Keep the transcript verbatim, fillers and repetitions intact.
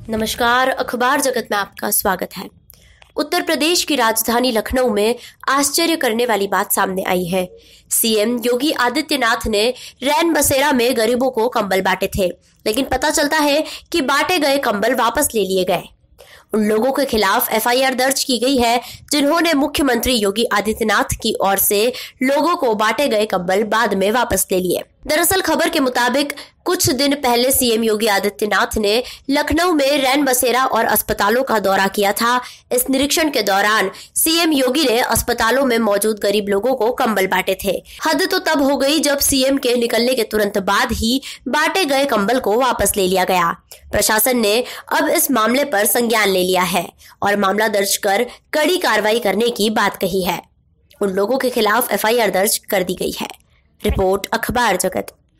नमस्कार, अखबार जगत में आपका स्वागत है। उत्तर प्रदेश की राजधानी लखनऊ में आश्चर्य करने वाली बात सामने आई है। सीएम योगी आदित्यनाथ ने रैन बसेरा में गरीबों को कंबल बांटे थे, लेकिन पता चलता है कि बांटे गए कंबल वापस ले लिए गए। उन लोगों के खिलाफ एफआईआर दर्ज की गई है जिन्होंने मुख्यमंत्री योगी आदित्यनाथ की ओर से लोगों को बांटे गए कंबल बाद में वापस ले लिए। दरअसल खबर के मुताबिक कुछ दिन पहले सीएम योगी आदित्यनाथ ने लखनऊ में रैन बसेरा और अस्पतालों का दौरा किया था। इस निरीक्षण के दौरान सीएम योगी ने अस्पतालों में मौजूद गरीब लोगों को कंबल बांटे थे। हद तो तब हो गई जब सीएम के निकलने के तुरंत बाद ही बांटे गए कंबल को वापस ले लिया गया। प्रशासन ने अब इस मामले पर संज्ञान ले लिया है और मामला दर्ज कर कड़ी कार्रवाई करने की बात कही है। उन लोगों के खिलाफ एफआईआर दर्ज कर दी गई है। रिपोर्ट अखबार जगत।